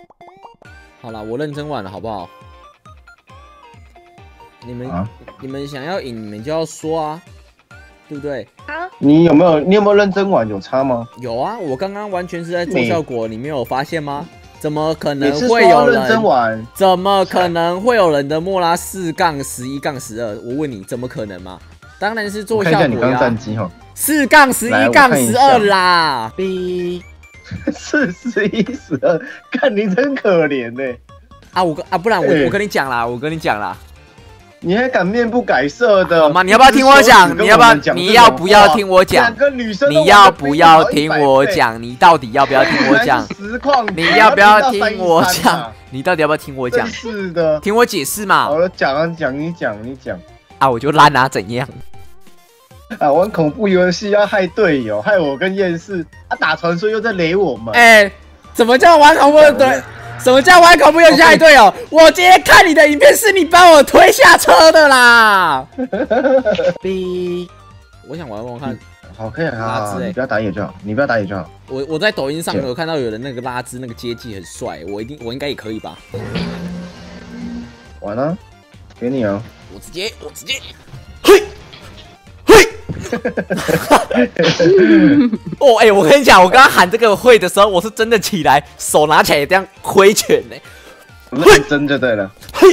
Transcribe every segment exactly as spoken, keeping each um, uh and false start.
好啦，我认真玩了，好不好？你们、啊、你们想要赢，你们就要说啊，对不对？ 好。 你有没有你有没有认真玩？有差吗？ 有啊，我刚刚完全是在做效果，你没有发现吗？怎么可能会有人？ 认真玩？ 怎么可能会有人的莫拉四杠十一杠十二？我问你，怎么可能吗？当然是做效果呀。 看一下你刚战绩哈。 四杠十一杠十二啦。 B。四十一十二，看你真可怜呢、欸。 啊，我啊，不然我、欸、我跟你讲啦，我跟你讲啦， 你还敢面不改色的？ 好吗？你要不要听我讲？你要不要？你要不要听我讲？你要不要听我讲？你到底要不要听我讲？ 实况， 你要不要听我讲？你到底要不要听我讲？ 是的， 听我解释嘛。 好了，讲啊讲，你讲你讲。 啊，我就烂啊，怎样？ 啊，玩恐怖游戏要害队友，害我跟厌世。啊，打传说又在雷我们。 哎、欸，怎么叫玩恐怖的队？什么叫玩恐怖游戏害队友？我今天看你的影片是你把我推下车的啦。B， 我想玩玩看。 好，可以啊，你不要打野就好，你不要打野就好。 我我在抖音上有看到有人那个拉兹那个接技很帅，我一定我应该也可以吧？ 完了，给你哦。 我直接我直接，嘿。哦，哎、欸，我跟你讲，我刚刚喊这个会的时候，我是真的起来，手拿起来这样挥拳呢、欸， 认真就对了。嘿，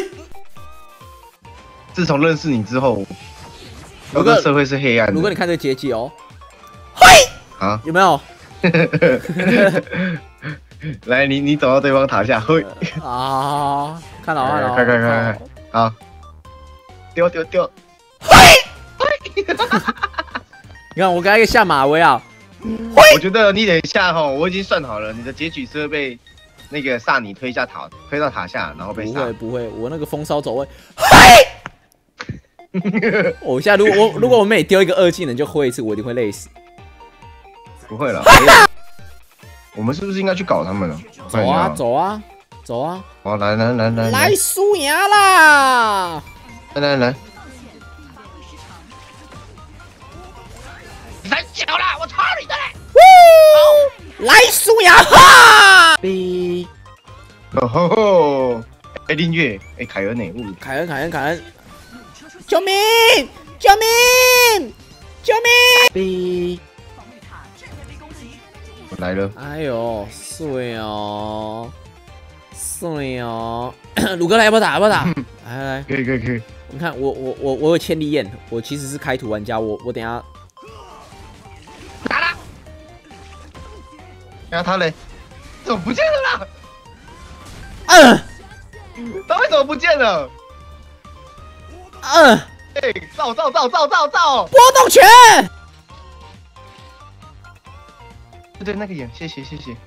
自从认识你之后，这个社会是黑暗的。 如果你看这个阶级哦，嘿，啊，有没有？ 来，你你走到对方塔下，嘿， 啊，看到看到， 快快快快，好，丢丢丢， 嘿，嘿。你看我刚才一个下马威啊！ 我觉得你等一下哈，我已经算好了，你的结局是会被那个萨尼推下塔，推到塔下，然后被杀。 不会不会，我那个风骚走位，嘿！我现在如果我如果我每丢一个二技能就挥一次，我一定会累死。 不会了，我们是不是应该去搞他们了？ 走啊走啊走啊！ 好，来来来来来输牙啦！ 来来来。 三脚啦！我操你的嘞！ 来输呀哈 ！B， 哦吼吼！哎，林月，哎，凯恩呢？ 凯恩，凯恩，凯恩！救命！救命！救命 ！B， 我来了！ 哎呦，碎哦，碎哦！鲁哥来，要不要打？要不要打？来来来， 可以可以可以！ 你看我我我我有千里眼，我其实是开图玩家，我我等下。 打了， 然后他嘞，怎么不见了啦？ 嗯， 他为什么不见了？ 嗯， 哎，造造造造造造！ 波动拳。 对对，那个眼，谢谢谢谢。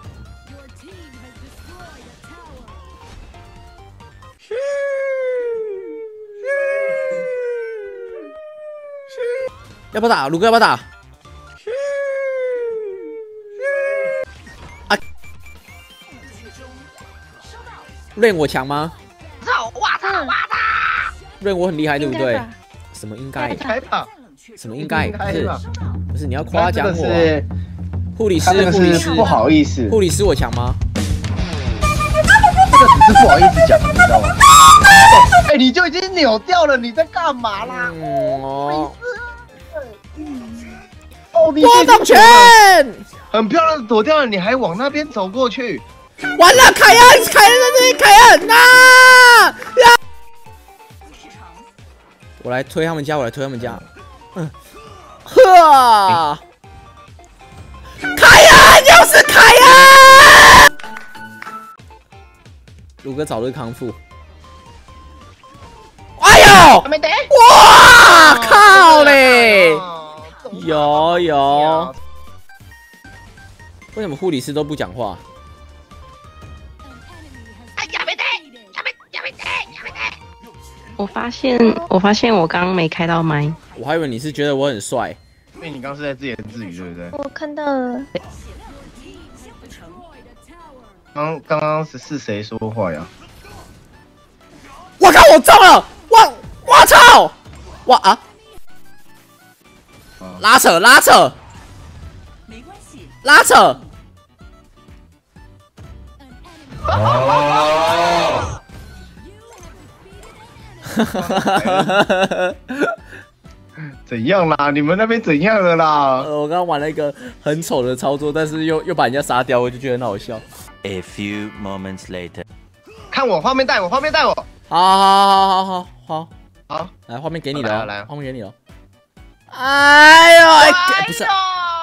要不要打？卢哥要不要打？啊！润我强吗？ 操！哇操！哇操！ 润我很厉害，对不对？什么应该？ 应该吧？ 什么应该？不是不是，你要夸奖我。护理师，护理师， 不好意思。 护理师我强吗？ 这个只是不好意思讲，你知道吗？哎，你就已经扭掉了，你在干嘛啦？ 哦。 哦，你波动拳， 很漂亮的躲掉了，你还往那边走过去， 完了，凯恩，凯恩在这里，凯恩啊！呀！我来推他们家，我来推他们家，嗯，呵，凯恩，又是凯恩，卢哥早日康复。哎呦！ 没得！ 哇靠嘞！有有，为什么护理师都不讲话？ 哎呀没得，呀没呀没得呀没得！ 我发现，我发现我刚刚没开到麦， 我还以为你是觉得我很帅， 因为你刚刚是在自言自语，对不对？ 我看到了。 刚刚刚是是谁说话呀？ 我靠，我中了！我我操！哇啊！拉扯拉扯，拉扯！ 怎样啦？你们那边怎样了啦？ 呃，我刚刚玩了一个很丑的操作，但是又又把人家杀掉，我就觉得很好笑。 A few moments later， 看我画面带我，画面带我。 好好好好好好好， 来画面给你了， 来， 画面给你了。哎呦，哎，不是，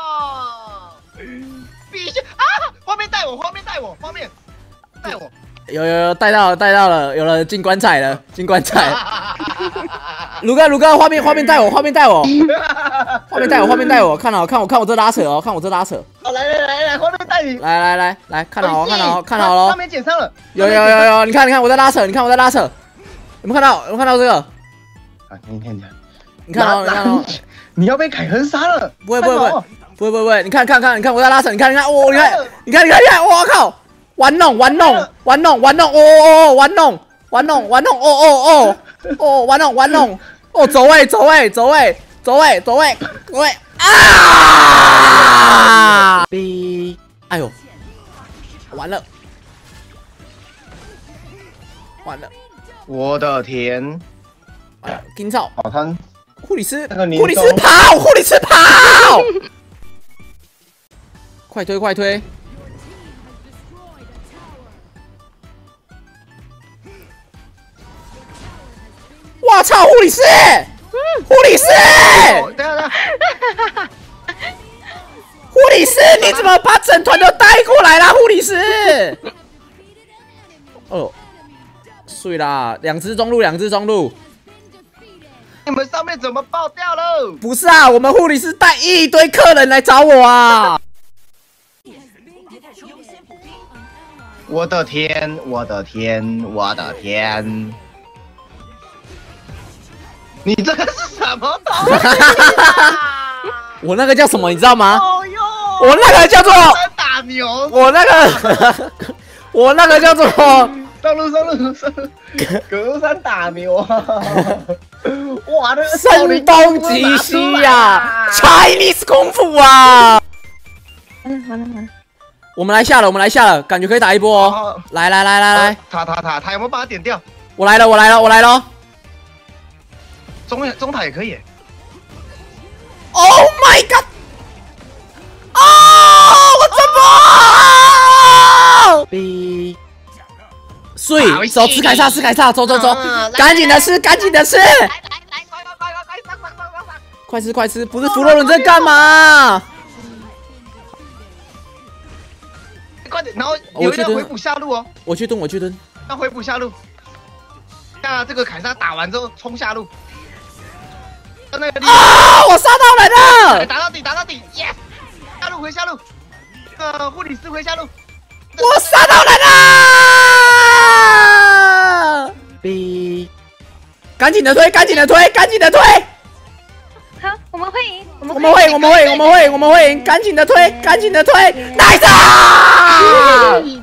必须啊！画面带我，画面带我，画面带我。 有有有带到了带到了，有了进棺材了，进棺材。卢哥卢哥，画面画面带我，画面带我，画面带我，画面带我，看好看我看我这拉扯哦，看我这拉扯。 好，来来来来，画面带你。 来来来来，看好看好看好了。 画面剪上了。 有有有有，你看你看我在拉扯，你看我在拉扯。有没有看到？有没有看到这个？ 啊，你看你看， 你看到你看到？ 你要被凯恩杀了！ 不会不会不会不会不会，你看看看你看我在拉扯，你看你看哦，你看你看你看你看，我靠！玩弄玩弄玩弄玩弄哦哦玩弄玩弄玩弄哦哦哦哦玩弄玩弄哦走位走位走位走位走位走位啊！哔！哎呦，完了完了！ 我的天！ 哎呀，金草好汤， 护理师那个护理师跑护理师跑！快推快推！我操！护理师，护理师， 等下等下， 护理师，你怎么把整团都带过来啦？护理师，哦，碎啦，两只中路，两只中路。 你们上面怎么爆掉了？ 不是啊，我们护理师带一堆客人来找我啊！ 我的天，我的天，我的天！你这个是什么东西啊？ 我那个叫什么，你知道吗？ 哦哟， 我那个叫做打牛， 我那个我那个叫做上路上路上路，隔山打牛啊！哇，那个声东击西呀 ，Chinese 功夫啊！ 完了完了完了！ 我们来下了，我们来下了，感觉可以打一波哦！来来来来来， 塔塔塔塔有没有把它点掉？ 我来了，我来了，我来了！ 中中塔也可以。 Oh my god！ 哦，我怎么？哔！碎，走，吃凯撒，吃凯撒，走走走，赶紧的吃，赶紧的吃！ 来来来，快快快快快上上上上上！ 快吃快吃！不是弗洛伦在干嘛？ 快点，然后有一个回补下路哦。 我去蹲，我去蹲。 要回补下路。那这个凯撒打完之后冲下路。那个啊！我杀到人了！ 打到底，打到底 ，yes！ 下路回下路。呃，护理师回下路。 我杀到人了！哔！赶紧的推，赶紧的推，赶紧的推！ 好，我们会赢，我们我们会，我们会，我们会，我们会赢！赶紧的推，赶紧的推！nice！